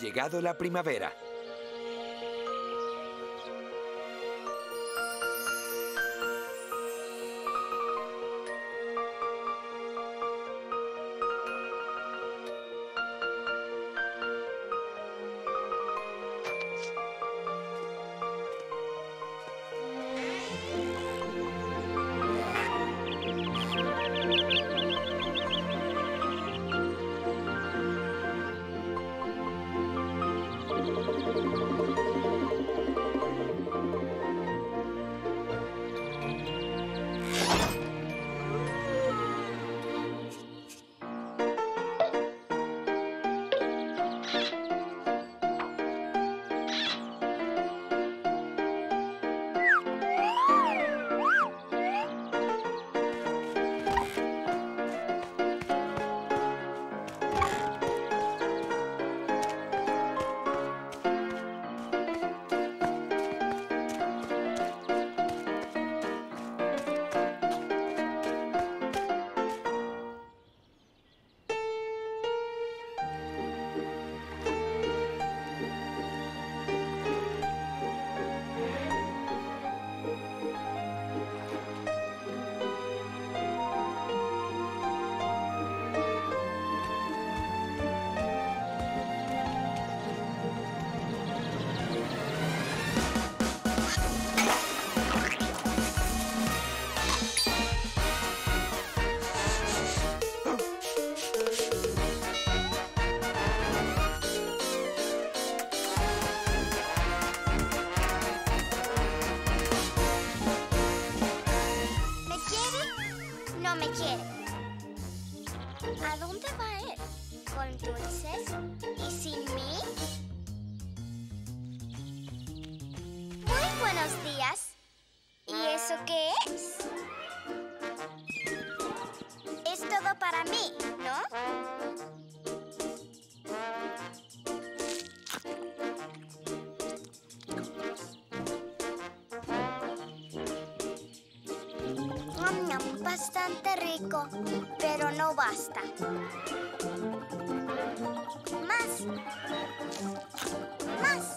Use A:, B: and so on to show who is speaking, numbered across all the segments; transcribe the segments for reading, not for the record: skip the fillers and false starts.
A: llegado la primavera.
B: ¿A dónde va él? ¿Con dulces y sin mí? Muy buenos días. ¿Y eso qué es? Es todo para mí, ¿no? Bastante rico, pero no basta. Más. Más.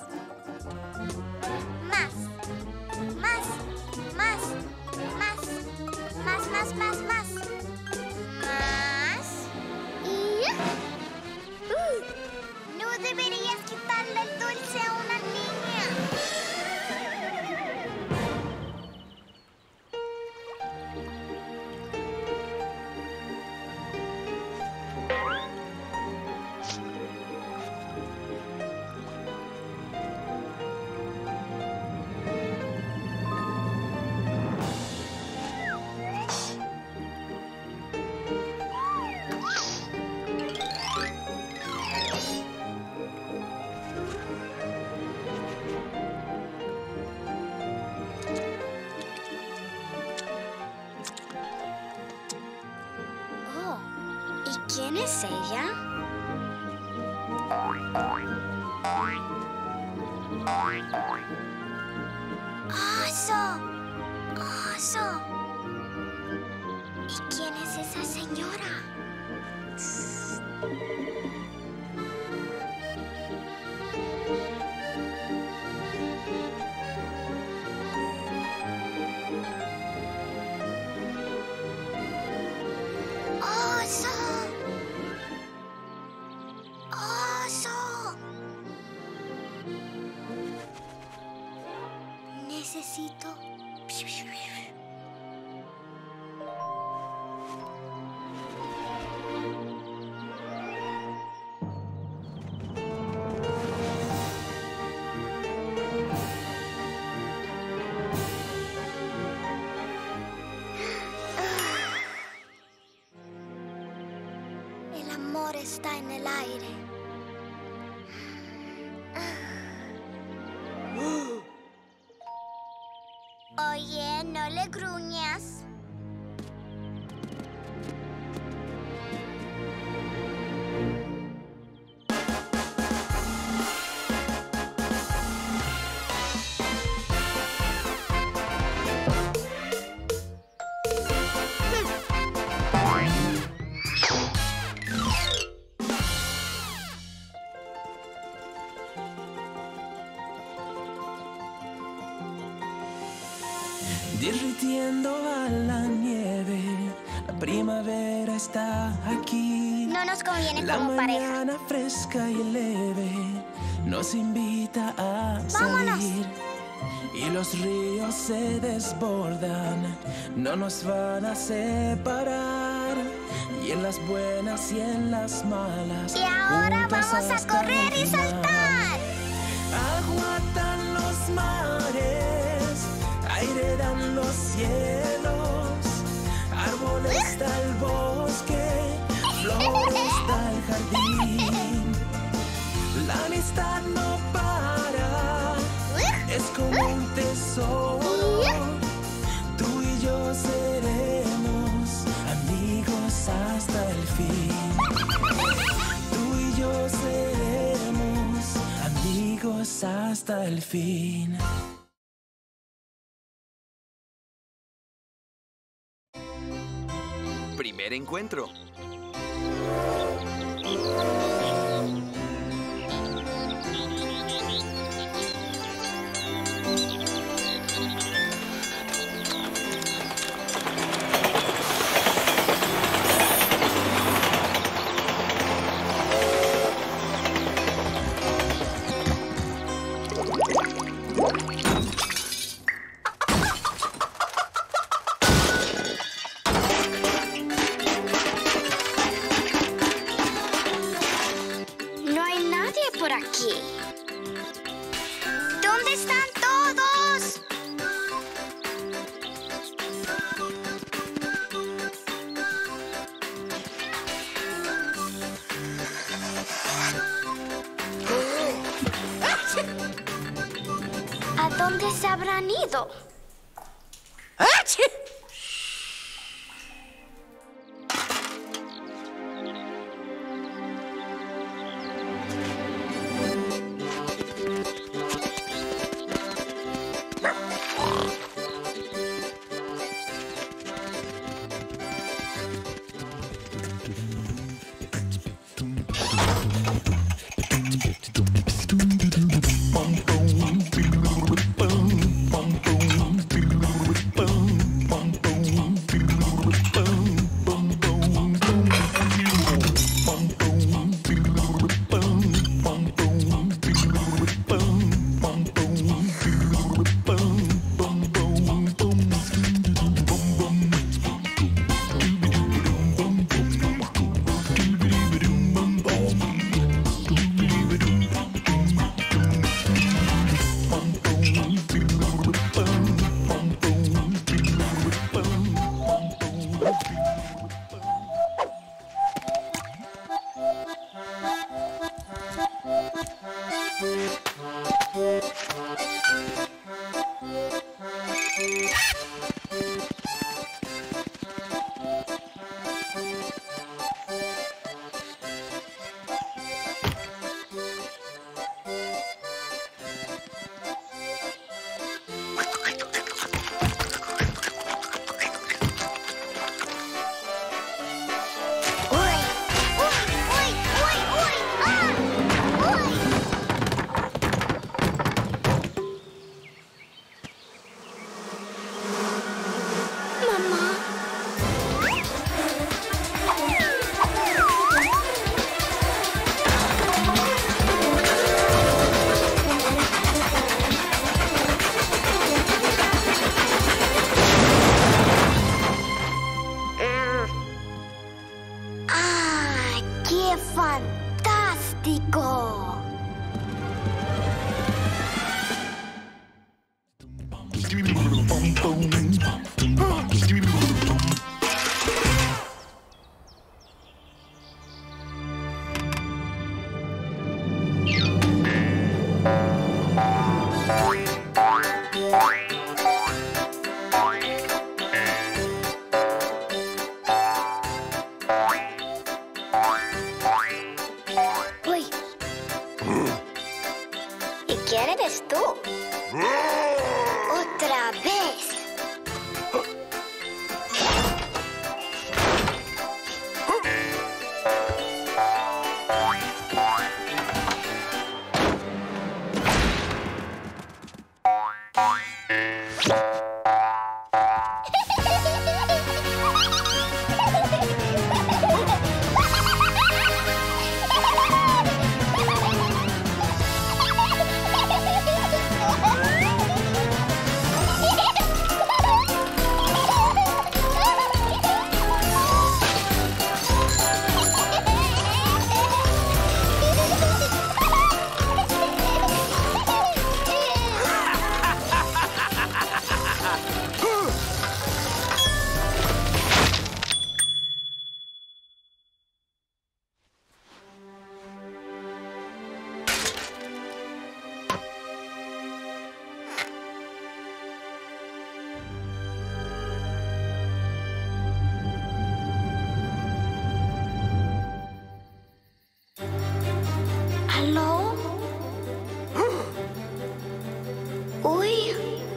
B: Más. Más. Más. Más. Más, más, más, más. Más. Y... no deberías quitarle el dulce a una niña. ¿Quién es ella? ¡Oso! ¡Oso! ¿Y quién es esa señora? ¡Oso! Necesito... El amor está en el aire. Oye, no le gruñas.
A: oliendo a la nieve. La primavera está aquí.
B: No nos conviene
A: La
B: como pareja.
A: mañana fresca y leve nos invita a
B: ¡Vámonos!
A: salir. Y los ríos se desbordan, no nos van a separar. Y en las buenas y en las malas,
B: Y ahora
A: juntos
B: vamos a
A: hasta
B: correr
A: el
B: y
A: final.
B: saltar.
A: Aguatan los mares, aire dan los cielos, árboles da el bosque, flores da el jardín. La amistad no para, es como un tesoro. Tú y yo seremos amigos hasta el fin. Tú y yo seremos amigos hasta el fin.
C: Primer encuentro.
B: No hay nadie por aquí. ¿Dónde están todos? ¿A dónde se habrán ido? ¿Aló? Uy.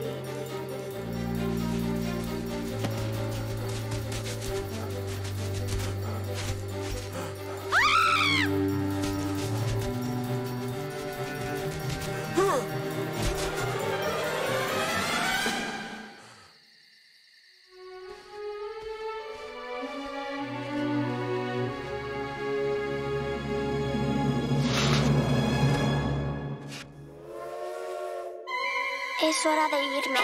B: Es hora de irme.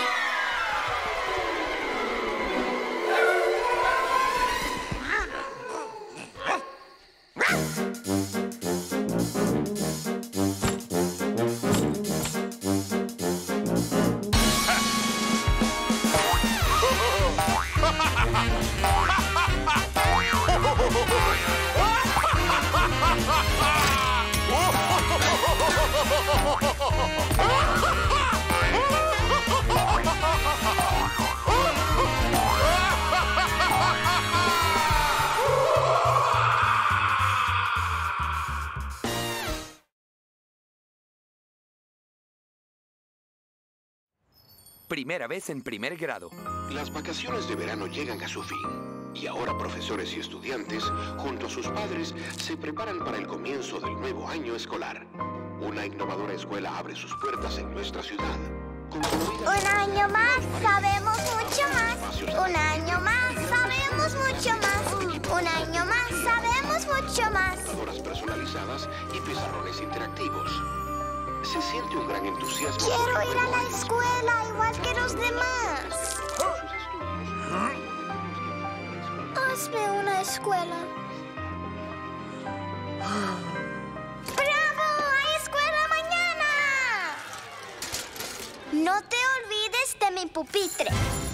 C: Primera vez en primer grado.
D: Las vacaciones de verano llegan a su fin. Y ahora profesores y estudiantes, junto a sus padres, se preparan para el comienzo del nuevo año escolar. Una innovadora escuela abre sus puertas en nuestra ciudad.
B: Un año más, sabemos mucho más. Un año más, sabemos mucho más. Un año más, sabemos mucho más.
D: Computadoras personalizadas y pizarrones interactivos. Se siente un gran entusiasmo.
B: Quiero ir a la escuela igual que los demás. Hazme una escuela. ¡Bravo! ¡Hay escuela mañana! No te olvides de mi pupitre.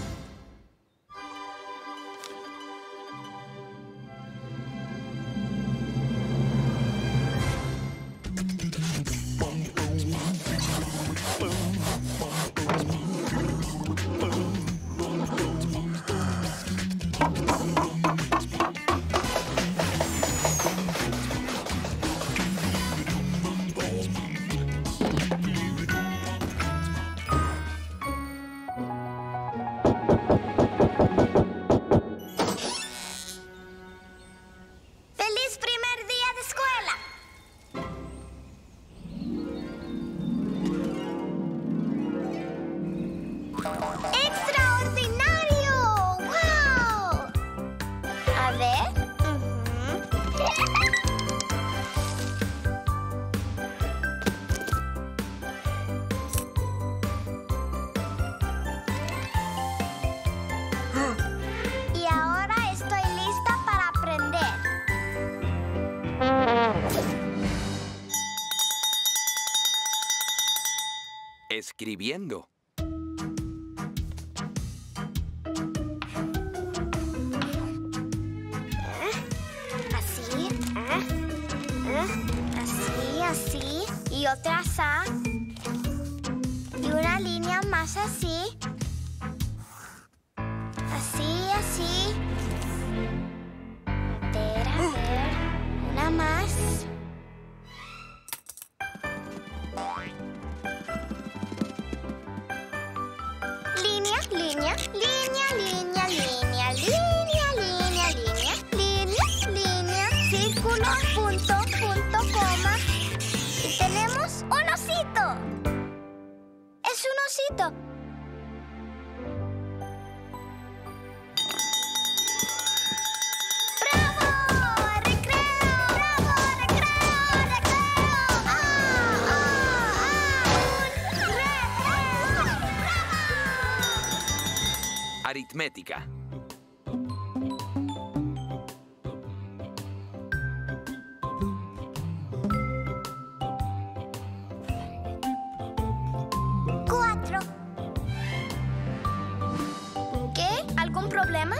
C: Escribiendo.
B: Así, y otra así, y una línea más así, así, a ver, una más, línea, círculo, punto, coma. Y tenemos un osito. Es un osito. ¡Bravo! ¡Recreo! ¡Bravo! ¡Recreo! ¡Un recreo!
C: Aritmética.
B: ¿Problema?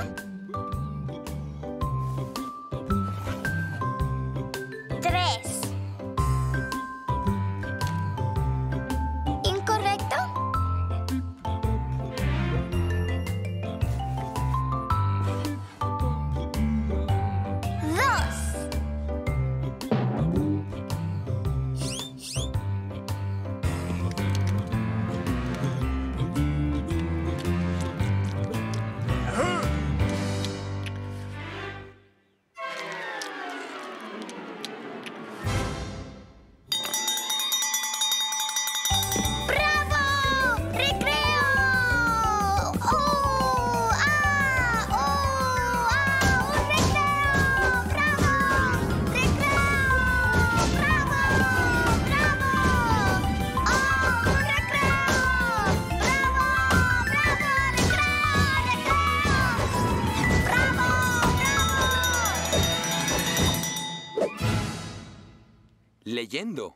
B: Tres. ¿Incorrecto?
C: Leyendo.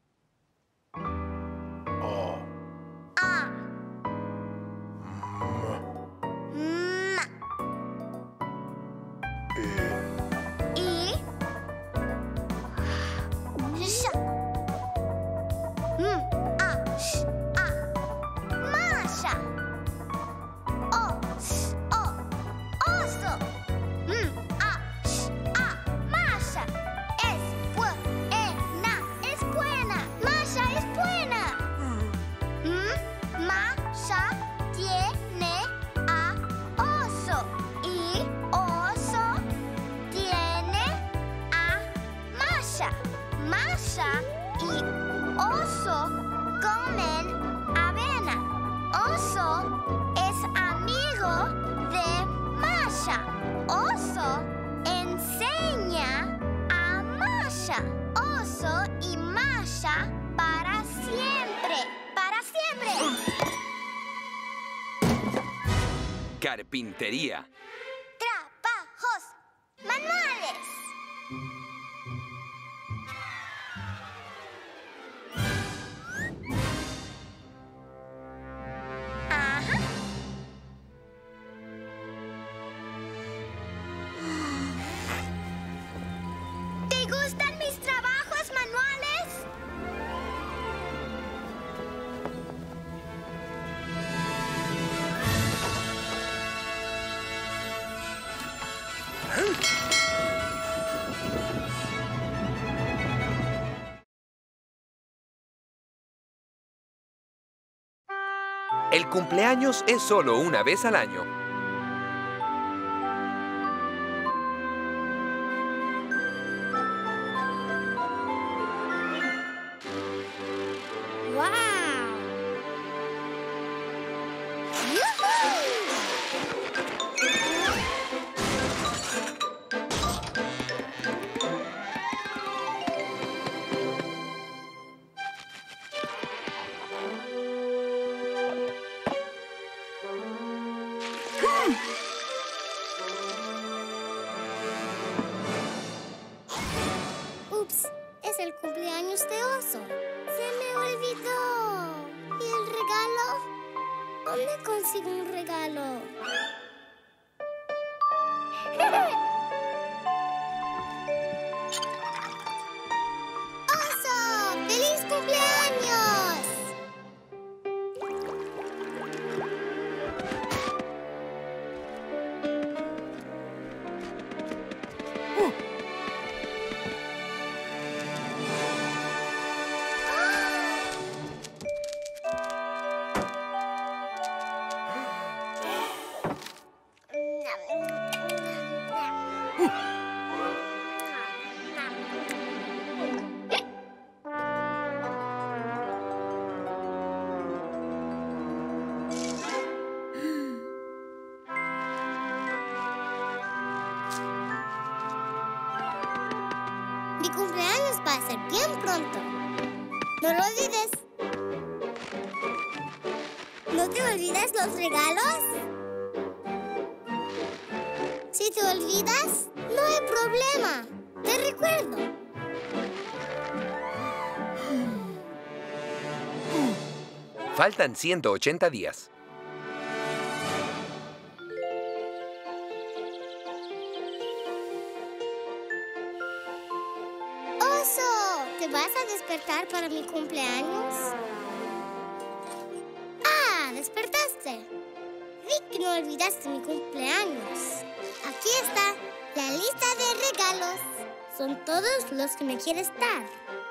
B: Masha y Oso comen avena. Oso es amigo de Masha. Oso enseña a Masha. Oso y Masha para siempre. ¡Para siempre!
C: Carpintería.
B: Trabajos manuales. ¿Te gustan mis trabajos manuales?
C: El cumpleaños es solo una vez al año.
B: Ups, es el cumpleaños de Oso. Se me olvidó. ¿Y el regalo? ¿Dónde consigo un regalo? ¡Oso! ¡Feliz cumpleaños! Mi cumpleaños va a ser bien pronto. No lo olvides. ¿No te olvidas los regalos? Si te olvidas, no hay problema. Te recuerdo.
C: Faltan 180 días.
B: ¡Oso! ¿Te vas a despertar para mi cumpleaños? ¡Ah! ¡Despertaste! Vi que no olvidaste mi cumpleaños. Aquí está la lista de regalos. Son todos los que me quieres dar.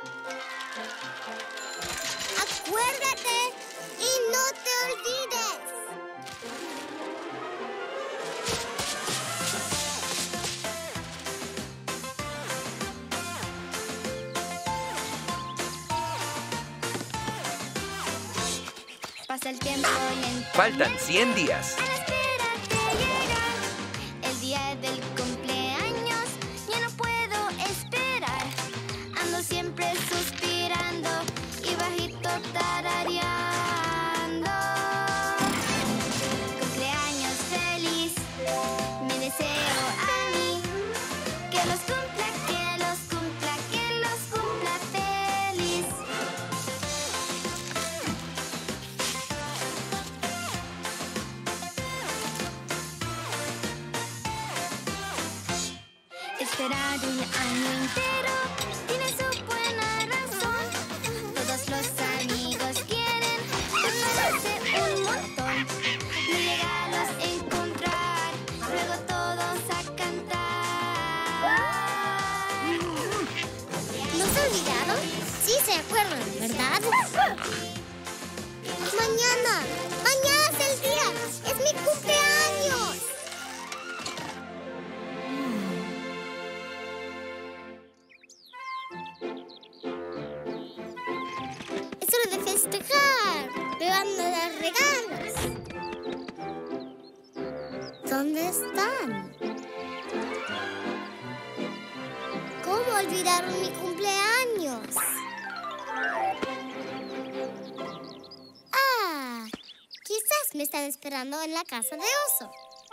B: ¡Acuérdate y no te olvides!
E: Pasa el tiempo y en
C: Faltan 100 días.
E: a la espera te llega el día del cumpleaños. Ya no puedo esperar. Ando siempre suspirando y bajito tarareando. Cumpleaños feliz, me deseo a mí. Que los cumpla, que los cumpla, que los cumpla feliz. esperar un año entero tiene su buena razón. Todos los amigos quieren, me parece un montón. Mis regalos encontrar, luego todos a cantar.
B: ¿No se olvidaron? Sí se acuerdan, ¿verdad? Mañana es el día, es mi cumpleaños. Es hora de festejar. Me van a dar regalos. ¿Dónde están? ¿Cómo olvidaron mi cumpleaños? Ah, quizás me están esperando en la casa de oso.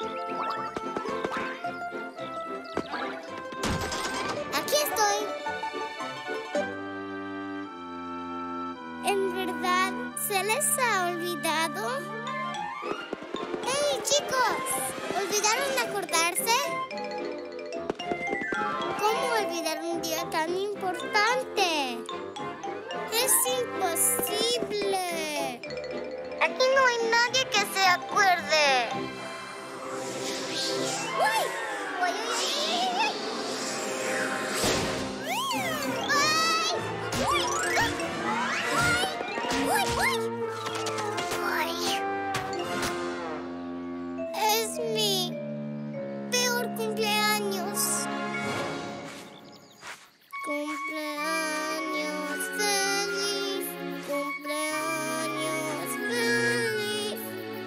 B: Aquí estoy. ¿En verdad se les ha olvidado? ¡Hey, chicos! ¿Olvidaron acordarse? ¿Cómo olvidar un día tan importante? ¡Es imposible! Aquí no hay nadie que se acuerde. ¡Uy! ¡Uy, uy, uy, uy! ¡Ay! ¡Uy! ¡Uy! ¡Ay! Es mi peor cumpleaños. Cumpleaños feliz, cumpleaños feliz,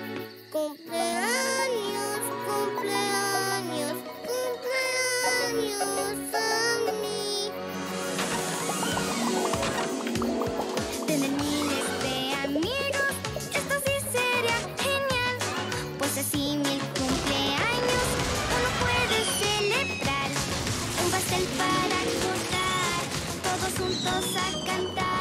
B: cumpleaños, cumpleaños, cumpleaños a mí.
E: Tener miles de amigos, esto sí sería genial. Pues así 1000 cumpleaños uno puede celebrar. Un pastel para cortar, todos juntos a cantar.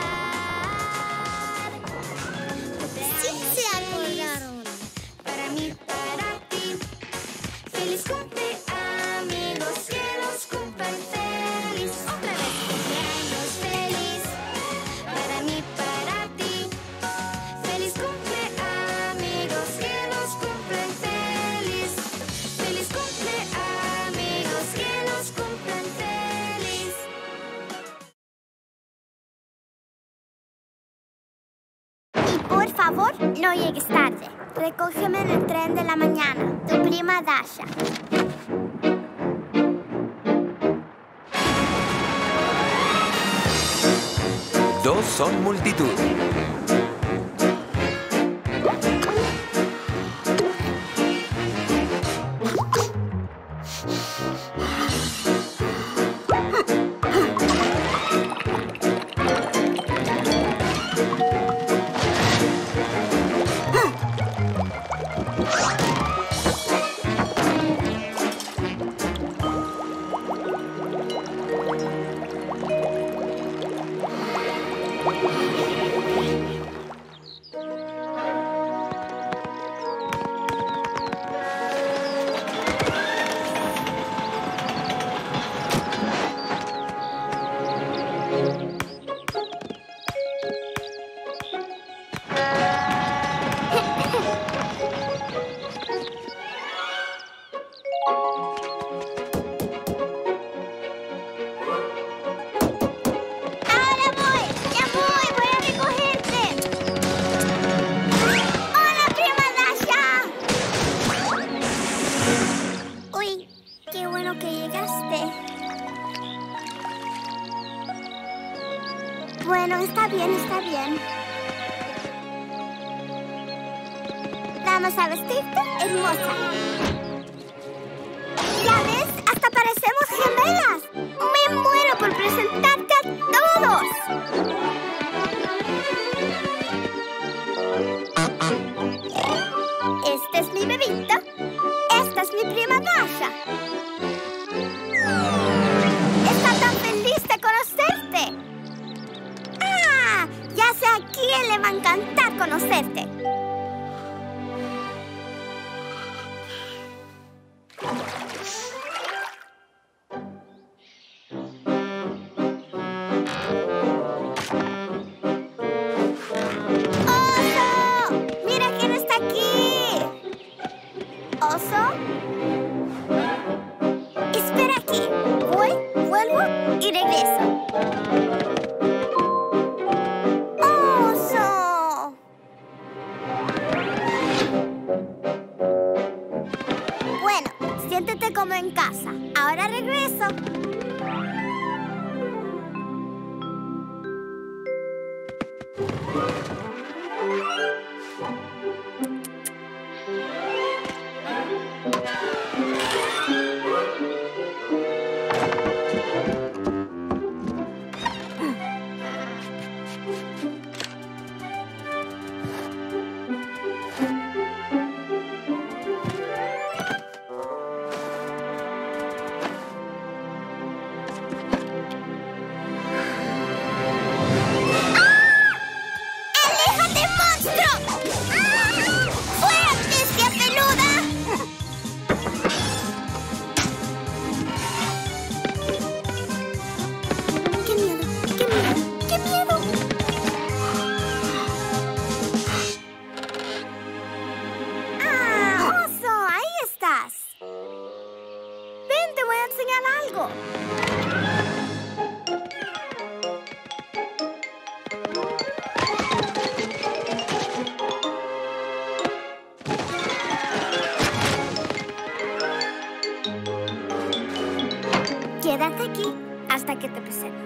B: Sí se acordaron.
E: Para mí, para ti. Feliz cumple, amigos, que los cumplan feliz. Otra vez, cumpleaños feliz. Para mí, para ti. Feliz cumple, amigos, que los cumplan feliz. Feliz cumple, amigos, que los cumplan feliz.
B: Y por favor, no llegues tarde. Recógeme en el tren de la mañana. Tu prima Dasha.
C: Dos son multitud.
B: Bueno, está bien, está bien. Vamos a vestirte hermosa. ¿Ya ves? Hasta parecemos gemelas. Me muero por presentarte a todos. Este es mi bebito. Esta es mi prima Dasha. Está tan feliz de conocerte. ¡Ah! Ya sé a quién le va a encantar conocerte. siéntete como en casa. Ahora regreso. Quédate aquí hasta que te presente.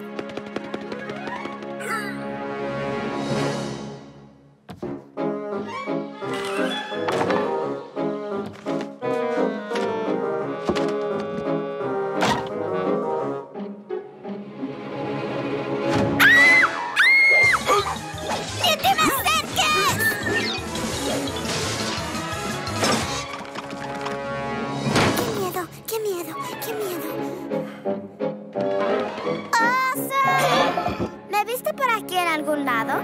B: ¿Algún lado?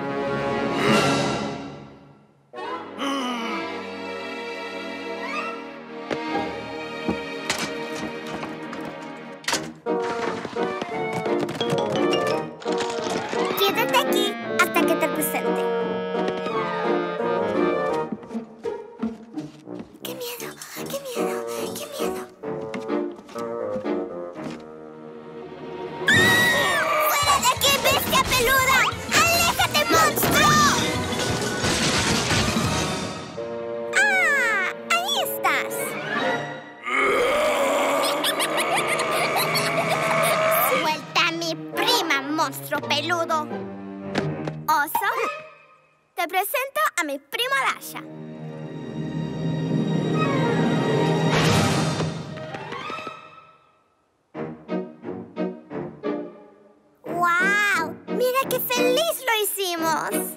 B: Quédate aquí hasta que te presente. ¡Qué miedo! ¡Qué miedo! ¡Qué miedo! ¡Fuera de aquí, bestia peluda! ¡Aléjate, monstruo! ¡Ah! ¡Ahí estás! ¡Suelta a mi prima, monstruo peludo! Oso, te presento a mi prima Dasha. ¡Wow! ¡Mira qué feliz lo hicimos!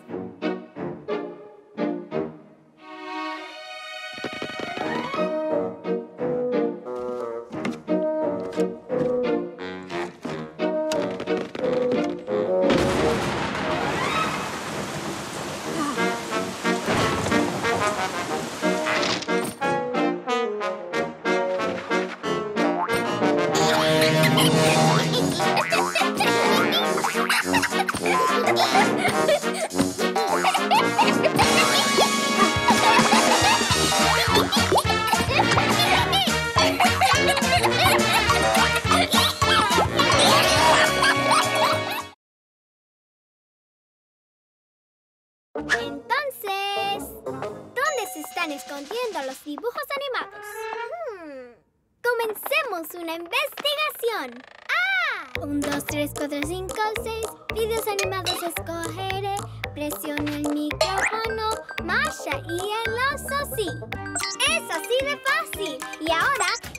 B: Entonces, ¿dónde se están escondiendo los dibujos animados? Comencemos una investigación. ¡Ah! 1, 2, 3, 4, 5, 6. Videos animados escogeré. Presiona el micrófono. Masha y el oso sí. Es así de fácil. Y ahora